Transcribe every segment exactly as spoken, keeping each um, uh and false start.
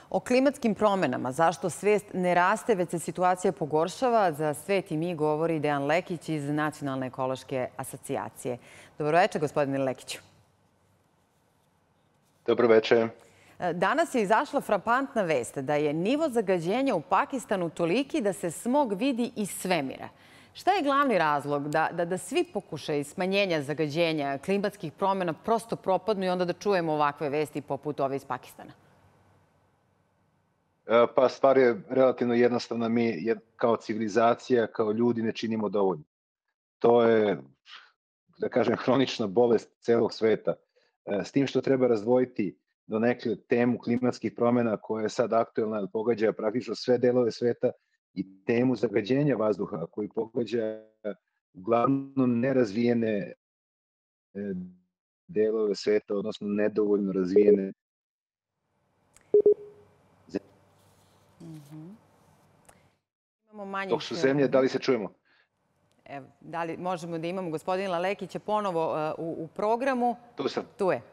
O klimatskim promenama, zašto svest ne raste, već se situacija pogoršava, za Svet i mi govori Dejan Lekić iz Nacionalne ekološke asocijacije. Dobro večer, gospodine Lekiću. Dobro večer. Danas je izašla frapantna vest da je nivo zagađenja u Pakistanu toliki da se smog vidi iz svemira. Šta je glavni razlog da, da, da svi pokušaju smanjenja zagađenja, klimatskih promjena prosto propadnu i onda da čujemo ovakve vesti poput ove iz Pakistana? Pa stvar je relativno jednostavna. Mi kao civilizacija, kao ljudi ne činimo dovoljno. To je, da kažem, hronična bolest celog sveta. S tim što treba razdvojiti donekle temu klimatskih promjena koja je sad aktuelna i pogađa praktično sve delove sveta i temu zagađenja vazduha koji pogađa uglavnom nerazvijene delove sveta, odnosno nedovoljno razvijene. Mm-hmm. Imamo manjih... Dok su zemlje, da li se čujemo? Evo, da li možemo da imamo gospodina Lekića ponovo uh, u, u programu? Tu sam. Tu je.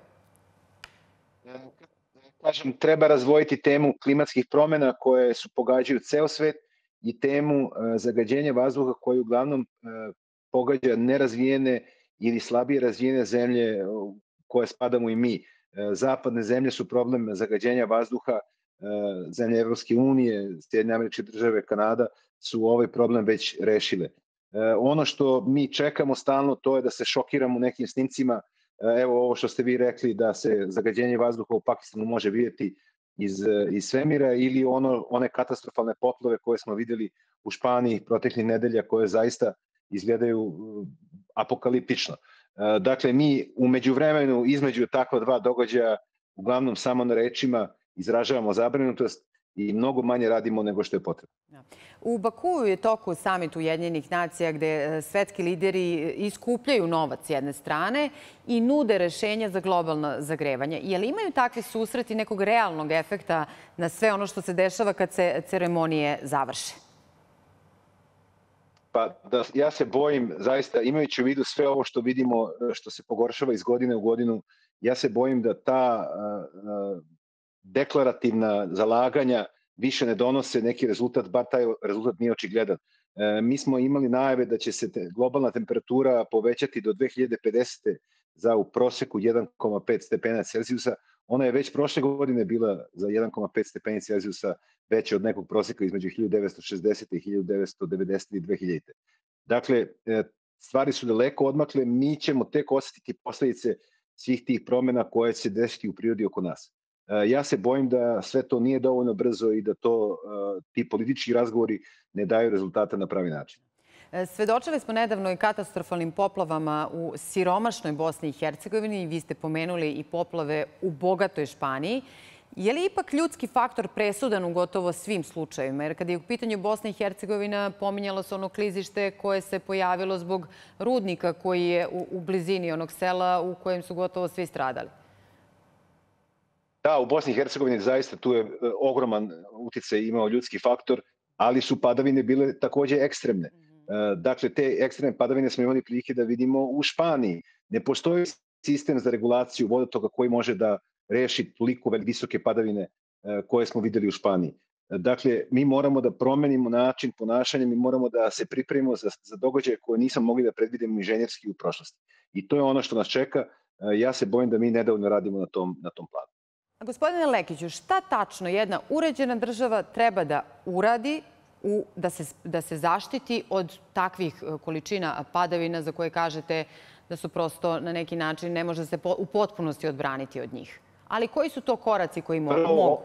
Kažem, treba razvojiti temu klimatskih promjena koje su pogađaju ceo svet i temu uh, zagađenja vazduha koji uglavnom uh, pogađa nerazvijene ili slabije razvijene zemlje u koje spadamo i mi. Uh, zapadne zemlje su problem zagađenja vazduha, zemlje Evropske unije, Sjedinjene Američke Države, Kanada su ovaj problem već rešile. Ono što mi čekamo stalno to je da se šokiramo nekim snimcima. Evo ovo što ste vi rekli da se zagađenje vazduha u Pakistanu može vidjeti iz, iz svemira ili ono, one katastrofalne poplave koje smo vidjeli u Španiji proteklih nedelja koje zaista izgledaju apokaliptično. Dakle, mi u međuvremenu između takva dva događaja uglavnom samo na rečima izražavamo zabrinutost i mnogo manje radimo nego što je potrebno. U Bakuu je toku samit Ujedinjenih nacija gde svetski lideri iskupljaju novac s jedne strane i nude rešenja za globalno zagrevanje. Je li imaju takve susreti nekog realnog efekta na sve ono što se dešava kad se ceremonije završe? Pa da, ja se bojim, zaista imajući u vidu sve ovo što vidimo, što se pogoršava iz godine u godinu, ja se bojim da ta uh, uh, deklarativna zalaganja više ne donose neki rezultat, bar taj rezultat nije očigledan. E, mi smo imali najave da će se te, globalna temperatura povećati do dve hiljade pedesete za u proseku jedan zarez pet stepena Celzijusa. Ona je već prošle godine bila za jedan zarez pet stepeni Celzijusa veća od nekog proseka između hiljadu devetsto šezdesete. i hiljadu devetsto devedesete. i dve hiljadite. Dakle, stvari su daleko odmakle, mi ćemo tek osetiti posledice svih tih promjena koje će se desiti u prirodi oko nas. Ja se bojim da sve to nije dovoljno brzo i da to ti politički razgovori ne daju rezultata na pravi način. Svedočili smo nedavno i katastrofalnim poplavama u siromašnoj Bosni i Hercegovini. Vi ste pomenuli i poplave u bogatoj Španiji. Je li ipak ljudski faktor presudan u gotovo svim slučajevima? Jer kada je u pitanju Bosna i Hercegovina, pominjalo se ono klizište koje se pojavilo zbog rudnika koji je u, u blizini onog sela u kojem su gotovo svi stradali. Da, u Bosni i Hercegovini zaista tu je ogroman uticaj imao ljudski faktor, ali su padavine bile takođe ekstremne. Dakle, te ekstremne padavine smo imali prilike da vidimo u Španiji. Ne postoji sistem za regulaciju vodotoka koji može da reši toliko visoke padavine koje smo videli u Španiji. Dakle, mi moramo da promenimo način ponašanja, mi moramo da se pripremimo za, za događaje koje nismo mogli da predvidimo inženjerski u prošlosti. I to je ono što nas čeka. Ja se bojim da mi nedovoljno radimo na tom, na tom planu. Gospodine Lekiću, šta tačno jedna uređena država treba da uradi u, da, se, da se zaštiti od takvih količina padavina za koje kažete da su prosto na neki način ne može se po, u potpunosti odbraniti od njih? Ali koji su to koraci koji mo Prvo, mogu?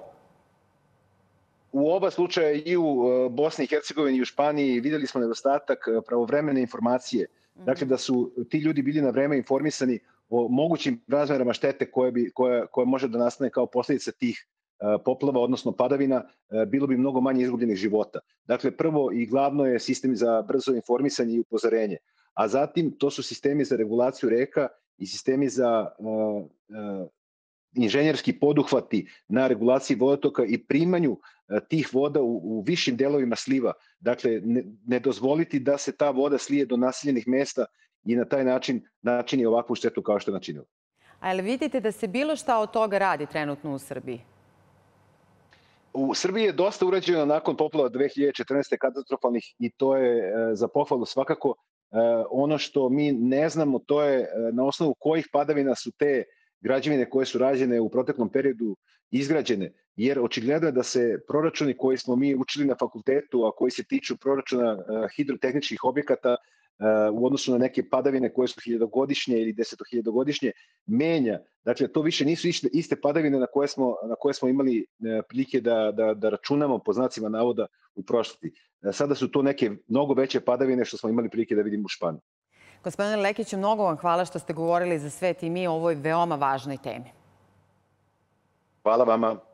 U oba slučaja i u Bosni i Hercegovini i u Španiji videli smo nedostatak pravovremene informacije. Dakle, da su ti ljudi bili na vreme informisani o mogućim razmerama štete koje, bi, koje, koje može da nastane kao posljedica tih uh, poplava, odnosno padavina, uh, bilo bi mnogo manje izgubljenih života. Dakle, prvo i glavno je sistem za brzo informisanje i upozorenje. A zatim to su sistemi za regulaciju reka i sistemi za uh, uh, inženjerski poduhvati na regulaciji vodotoka i primanju uh, tih voda u, u višim delovima sliva. Dakle, ne, ne dozvoliti da se ta voda slije do naseljenih mesta i na taj način načini ovakvu štetu kao što je načinilo. A jel vidite da se bilo šta od toga radi trenutno u Srbiji? U Srbiji je dosta urađeno nakon poplava dve hiljade četrnaeste. katastrofalnih i to je za pohvalu svakako. Ono što mi ne znamo, to je na osnovu kojih padavina su te građevine koje su rađene u proteklom periodu izgrađene, jer očigledno je da se proračuni koji smo mi učili na fakultetu, a koji se tiču proračuna hidrotehničkih objekata u odnosu na neke padavine koje su hiljadogodišnje ili desetohiljadogodišnje, menja. Dakle, to više nisu iste padavine na koje smo, na koje smo imali prilike da, da, da računamo po znacima navoda u prošlosti. Sada su to neke mnogo veće padavine što smo imali prilike da vidimo u Španiji. Gospodine Lekiću, mnogo vam hvala što ste govorili za svet i mi o ovoj veoma važnoj temi. Hvala vama.